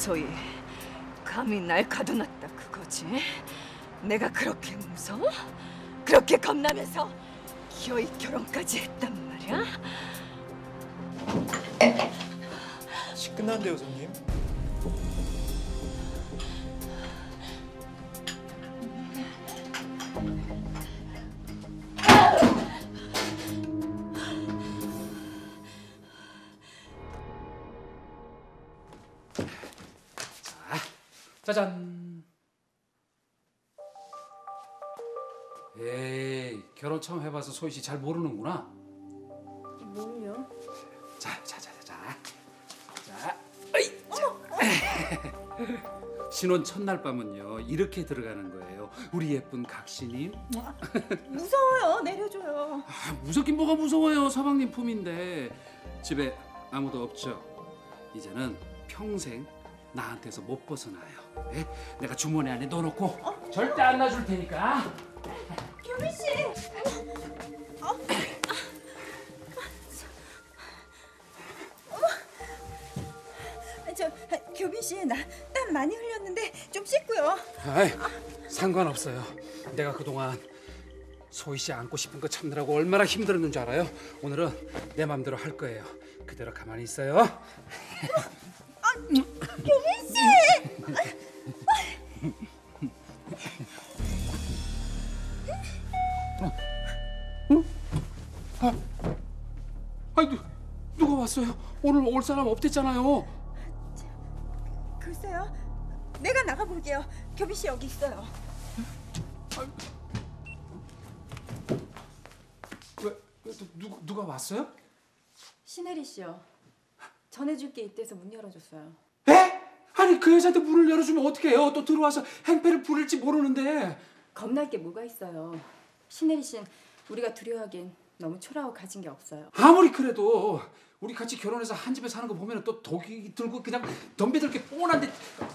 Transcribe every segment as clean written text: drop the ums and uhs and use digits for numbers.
소희, 감히 날 가둬놨다 그거지? 내가 그렇게 무서워? 그렇게 겁나면서 기어이 결혼까지 했단 말이야? 식 끝났는데요, 손님. 짜잔. 에이, 결혼 처음 해봐서 소희 씨 잘 모르는구나. 뭘요? 자, 어이, 자. 신혼 첫날 밤은요 이렇게 들어가는 거예요. 우리 예쁜 각시님. 무서워요. 내려줘요. 무섭긴 뭐가 무서워요. 서방님 품인데 집에 아무도 없죠. 이제는 평생 나한테서 못 벗어나요. 네? 내가 주머니 안에 넣어놓고 절대 안 놔줄 테니까. 교빈 씨. 저 교빈 씨, 나 땀 많이 흘렸는데 좀 씻고요. 아이, 상관없어요. 내가 그동안 소희 씨 안고 싶은 거 참느라고 얼마나 힘들었는지 알아요? 오늘은 내 맘대로 할 거예요. 그대로 가만히 있어요. 교빈 씨. 아니, 누가 왔어요? 오늘 올 사람 없댔잖아요. 글쎄요. 내가 나가볼게요. 교빈 씨 여기 있어요. 왜 누가 왔어요? 신혜리 씨요. 전해줄 게 있대서 문 열어줬어요. 에? 아니 그 여자한테 문을 열어주면 어떡해요? 또 들어와서 행패를 부릴지 모르는데. 겁날 게 뭐가 있어요. 신혜리 씨는 우리가 두려워하기엔 너무 초라하고 가진 게 없어요. 아무리 그래도 우리 같이 결혼해서 한 집에 사는 거 보면 또 독이 들고 그냥 덤벼들 게 뻔한데.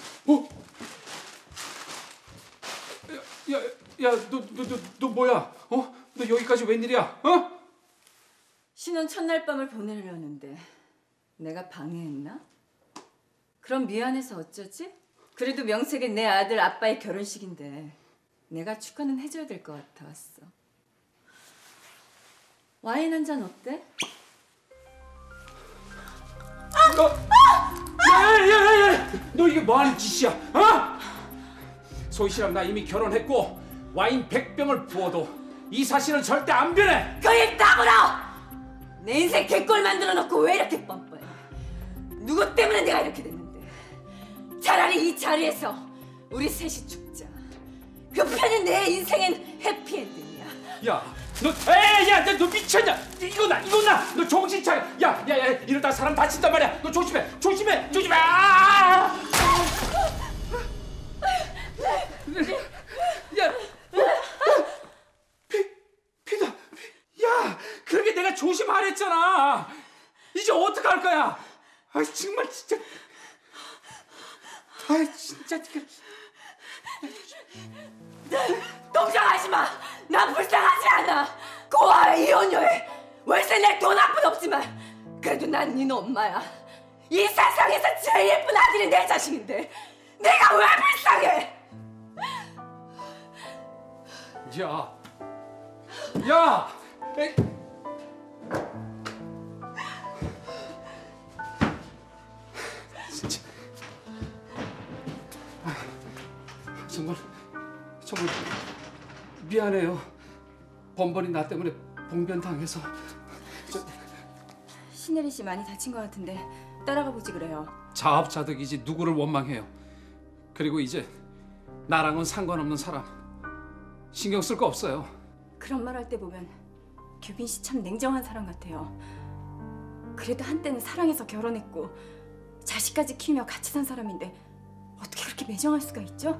너 뭐야? 너 여기까지 웬일이야? 신혼 첫날 밤을 보내려는데 내가 방해했나? 그럼 미안해서 어쩌지? 그래도 명색은 내 아들 아빠의 결혼식인데 내가 축하는 해줘야 될 것 같아 왔어. 와인 한 잔 어때? 야야야야! 너 이게 뭐하는 짓이야? 소희 씨랑 나 이미 결혼했고 와인 100병을 부어도 이 사실은 절대 안 변해. 그 입 다물어! 내 인생 개꼴 만들어 놓고 왜 이렇게 뻔뻔해? 누구 때문에 내가 이렇게 됐는데? 차라리 이 자리에서 우리 셋이 죽자. 그 편이 내 인생엔 해피엔딩이야. 너 미쳤냐? 이거 나, 너 정신 차려. 야, 이러다 사람 다친단 말이야. 너 조심해. 피다. 야, 그러게 내가 조심하랬잖아. 이제 어떡할 거야? 아, 정말 진짜. 진짜. 동정하지 마. 난 불쌍하지 않아. 고아의 이혼녀에 월세 낼 돈 한 푼 없지만 그래도 난 네 엄마야. 이 세상에서 제일 예쁜 아들이 내 자식인데 내가 왜 불쌍해? 야. 에이. 진짜. 정말 미안해요. 번번이 나 때문에 봉변당해서. 신혜리 씨 많이 다친 것 같은데 따라가 보지 그래요. 자업자득이지 누구를 원망해요. 그리고 이제 나랑은 상관없는 사람 신경 쓸 거 없어요. 그런 말 할 때 보면 규빈 씨 참 냉정한 사람 같아요. 그래도 한때는 사랑해서 결혼했고 자식까지 키우며 같이 산 사람인데 어떻게 그렇게 매정할 수가 있죠?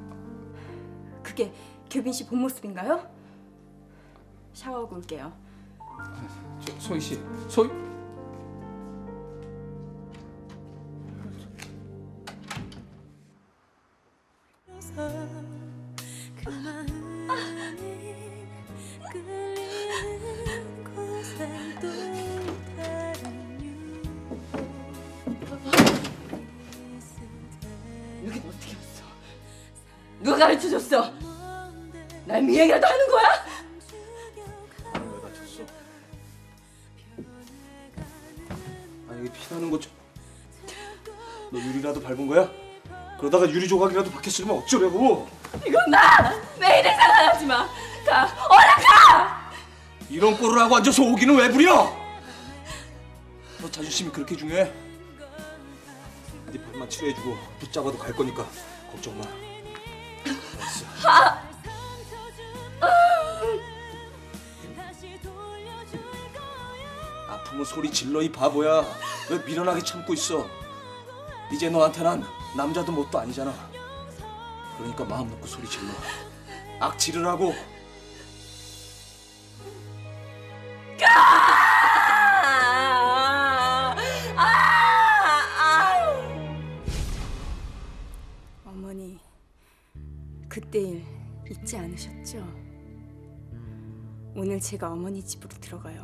그게 규빈 씨 본 모습인가요? 샤워하고 올게요. 소희 씨, 가르쳐줬어? 날 미행이라도 하는 거야? 왜 다쳤어? 아니 이게 피나는 거 좀... 너 유리라도 밟은 거야? 그러다가 유리 조각이라도 박혔으면 어쩌려고? 이건 내 인생 상관하지 마. 가, 얼른 가! 이런 꼴을 하고 앉아서 오기는 왜 부려? 너 자존심이 그렇게 중요해? 네 발만 치료해주고 붙잡아도 갈 거니까 걱정 마. 알았어. 아프면 소리 질러 이 바보야. 왜 미련하게 참고 있어? 이제 너한테 난 남자도 뭣도 아니잖아. 그러니까 마음 놓고 소리 질러. 악질을 어머니, 그때 일 잊지 않으셨죠? 오늘 제가 어머니 집으로 들어가요.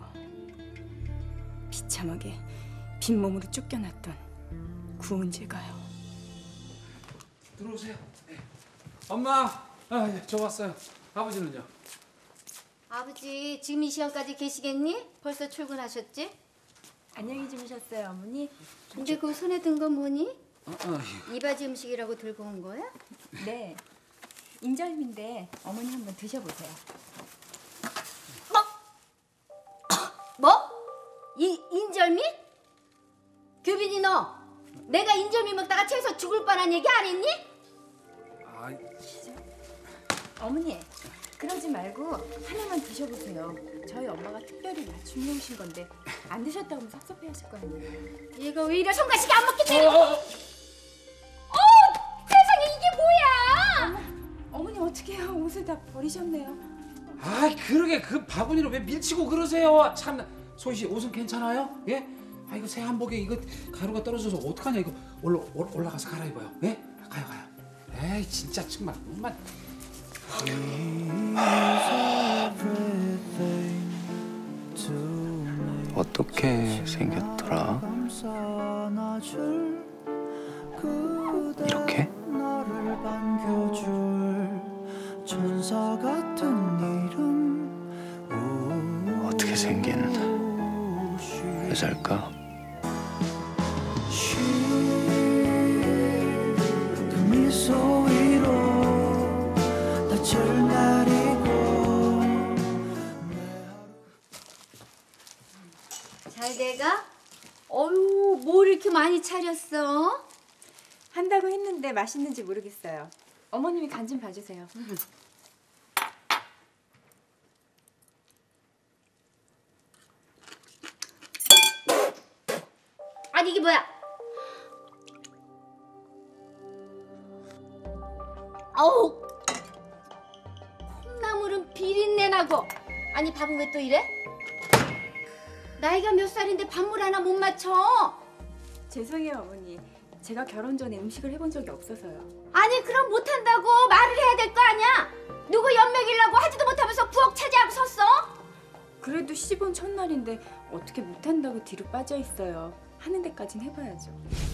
비참하게 빈몸으로 쫓겨났던 구은재가요. 들어오세요. 네. 엄마, 저 왔어요. 아버지는요? 아버지 지금 이 시간까지 계시겠니? 벌써 출근하셨지? 안녕히 주무셨어요, 어머니? 근데 그 손에 든 건 뭐니? 예. 이바지 음식이라고 들고 온 거야? 네, 인절미인데 어머니 한번 드셔보세요. 뭐? 인절미? 규빈이 너 내가 인절미 먹다가 채서 죽을 뻔한 얘기 안 했니? 아, 어머니, 그러지 말고 하나만 드셔보세요. 저희 엄마가 특별히 맞춤 해오신 건데 안 드셨다고 하면 섭섭해하실 거 아니에요. 얘가 왜 이래 손가락이 안 먹겠네? 세상에 이게 뭐야? 어머니 어떡해요? 옷을 다 버리셨네요. 아, 그러게 그 바구니를 왜 밀치고 그러세요? 참, 소희 씨 옷은 괜찮아요? 예? 아, 이거 새 한복에 이거 가루가 떨어져서 어떡하냐 이거 올라가서 갈아입어요. 예? 가요. 에이, 진짜 정말. 어떻게 생겼더라? 이렇게? 어떻게 생긴 여자일까? 잘 돼가? 어휴 뭘 이렇게 많이 차렸어? 한다고 했는데 맛있는지 모르겠어요. 어머님이 간 좀 봐주세요. 아니 이게 뭐야? 어우 콩나물은 비린내 나고. 아니 밥은 왜 또 이래? 나이가 몇 살인데 밥물 하나 못 맞춰? 죄송해요, 어머니. 제가 결혼 전에 음식을 해본 적이 없어서요. 아니 그럼 못한다고 말을 해야 될 거 아니야? 누구 연맥이려고 하지도 못하면서 부엌 차지하고 섰어? 그래도 시집 온 첫날인데 어떻게 못한다고 뒤로 빠져 있어요. 하는 데까진 해봐야죠.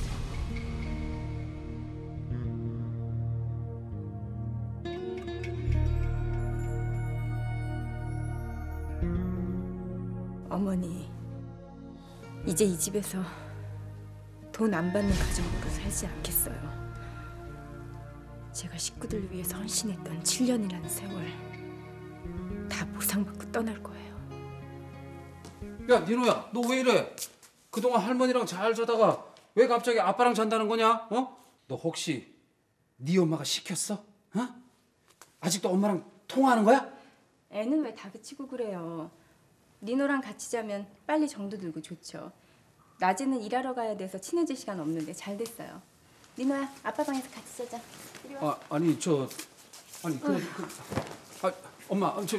어머니, 이제 이 집에서 돈 안 받는 가정으로 살지 않겠어요. 제가 식구들 위해서 헌신했던 7년이라는 세월 다 보상받고 떠날 거예요. 야, 니노야, 너 왜 이래? 그동안 할머니랑 잘 자다가 왜 갑자기 아빠랑 잔다는 거냐? 어? 너 혹시 네 엄마가 시켰어? 어? 아직도 엄마랑 통화하는 거야? 애는 왜 다그치고 그래요. 니노랑 같이 자면 빨리 정도 들고 좋죠. 낮에는 일하러 가야 돼서 친해질 시간 없는데 잘 됐어요. 니노야, 아빠 방에서 같이 자자. 이리 와. 아니 엄마, 저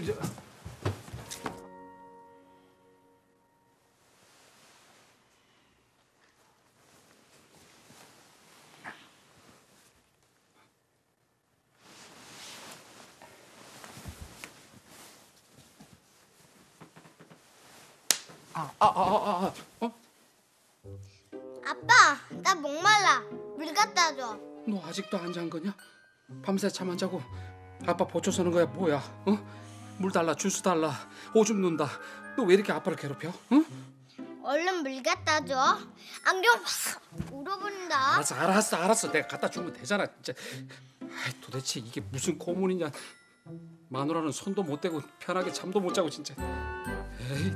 아빠, 나 목말라. 물 갖다 줘. 너 아직도 안 잔 거냐? 밤새 잠 안 자고 아빠 보초 서는 거야 뭐야? 어? 물 달라 주스 달라 오줌 눈다. 너 왜 이렇게 아빠를 괴롭혀? 응? 얼른 물 갖다 줘. 안 그러면 확 울어버린다. 알았어. 내가 갖다 주면 되잖아. 진짜. 아이, 도대체 이게 무슨 고문이냐? 마누라는 손도 못 대고 편하게 잠도 못 자고 진짜. 에이.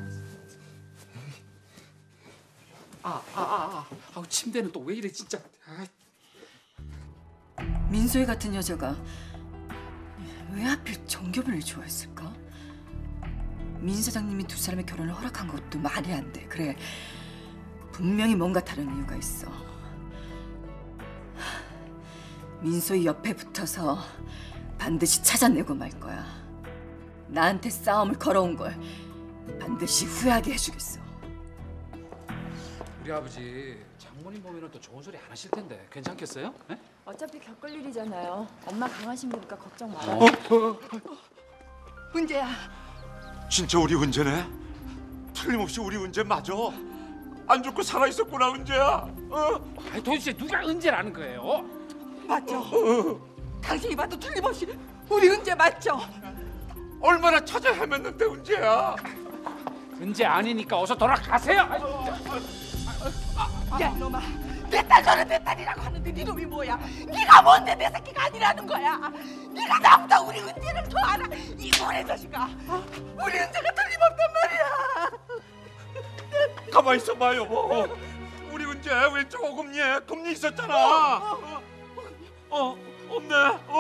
침대는 또 왜 이래 진짜. 아이. 민소희 같은 여자가 왜 하필 정교분을 좋아했을까? 민 사장님이 두 사람의 결혼을 허락한 것도 말이 안 돼. 그래, 분명히 뭔가 다른 이유가 있어. 민소희 옆에 붙어서 반드시 찾아내고 말 거야. 나한테 싸움을 걸어온 걸 반드시 후회하게 해주겠어. 우리 아버지 장모님 보면은 또 좋은 소리 안 하실 텐데 괜찮겠어요? 네? 어차피 겪을 일이잖아요. 엄마 강하신 거니까 걱정 말아요. 은재야, 진짜 우리 은재네? 틀림없이 우리 은재 맞아. 안 죽고 살아 있었구나 은재야. 아니 도대체 누가 은재라는 거예요? 맞죠? 당신이 봐도 틀림없이 우리 은재 맞죠? 얼마나 찾아 헤맸는데 은재야. 은재 아니니까 어서 돌아가세요. 야 이놈아, 내 딸 저는 내 딸이라고 하는데 네 놈이 뭐야? 네가 뭔데 내 새끼가 아니라는 거야? 네가 나보다 우리 은재를 더 알아, 이 고래 자식아. 우리 은재가 틀림없단 말이야. 가만 있어봐 여보. 우리 은재 왼쪽 어금니에 금니 있었잖아. 없네.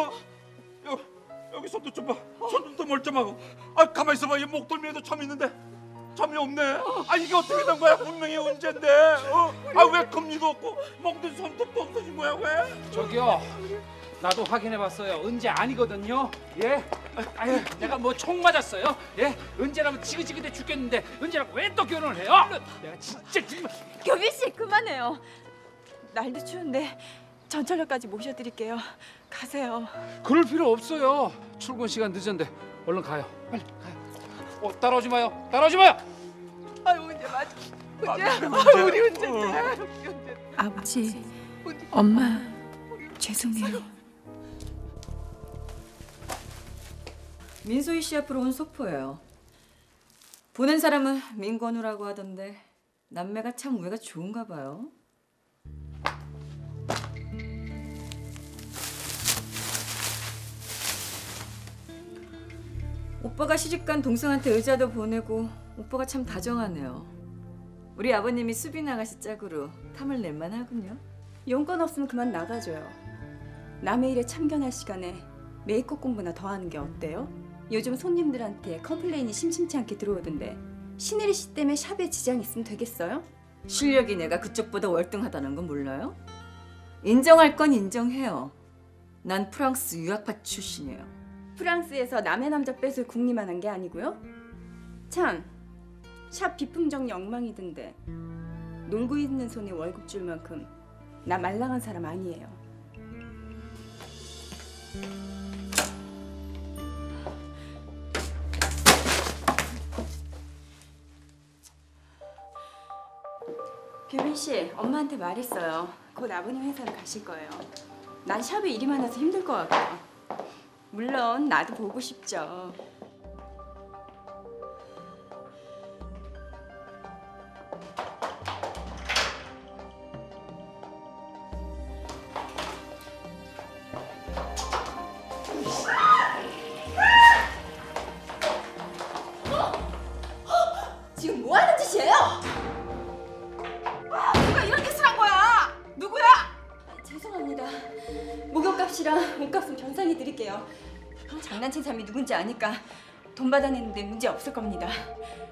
여기 손도 좀 봐. 손도 멀쩡하고. 가만 있어봐. 이 목덜미에도 점 있는데 점이 없네. 이게 어떻게 된 거야? 분명히 은재인데. 왜 금니도 없고 먹는 손톱도 없어진 거야 왜? 저기요. 나도 확인해봤어요. 은재 아니거든요. 예? 아유, 내가 뭐 총 맞았어요? 예? 은재라면 지긋지긋해 죽겠는데 은재랑 왜 또 결혼을 해요? 내가 진짜 정말. 교빈 씨 그만해요. 날도 추운데 전철역까지 모셔드릴게요. 가세요. 그럴 필요 없어요. 출근 시간 늦었는데 얼른 가요. 빨리 가요. 따라오지 마요. 아유 은재 맞아. 은재, 우리 은재인데. 아버지, 엄마, 죄송해요. 민소희 씨 앞으로 온 소포예요. 보낸 사람은 민건우라고 하던데 남매가 참 우애가 좋은가 봐요. 오빠가 시집간 동생한테 의자도 보내고 오빠가 참 다정하네요. 우리 아버님이 수빈 아가씨 짝으로 탐을 낼만 하군요. 용건 없으면 그만 나가줘요. 남의 일에 참견할 시간에 메이크업 공부나 더 하는 게 어때요? 요즘 손님들한테 컴플레인이 심심치 않게 들어오던데 신혜리 씨 때문에 샵에 지장 있으면 되겠어요? 실력이 내가 그쪽보다 월등하다는 건 몰라요? 인정할 건 인정해요. 난 프랑스 유학파 출신이에요. 프랑스에서 남의 남자 뺏을 궁리만 한 게 아니고요? 참, 샵 비품 정리 엉망이던데 놀고 있는 손에 월급 줄 만큼 나 말랑한 사람 아니에요. 규빈 씨, 엄마한테 말했어요. 곧 아버님 회사로 가실 거예요. 난 샵에 일이 많아서 힘들 것 같고요. 물론 나도 보고 싶죠. 지금 뭐 하는 짓이에요? 누가 이런 짓을 한 거야? 누구야? 죄송합니다. 목욕값이랑 옷값은 변상해 드릴게요. 장난친 사람이 누군지 아니까 돈 받아내는데 문제 없을 겁니다.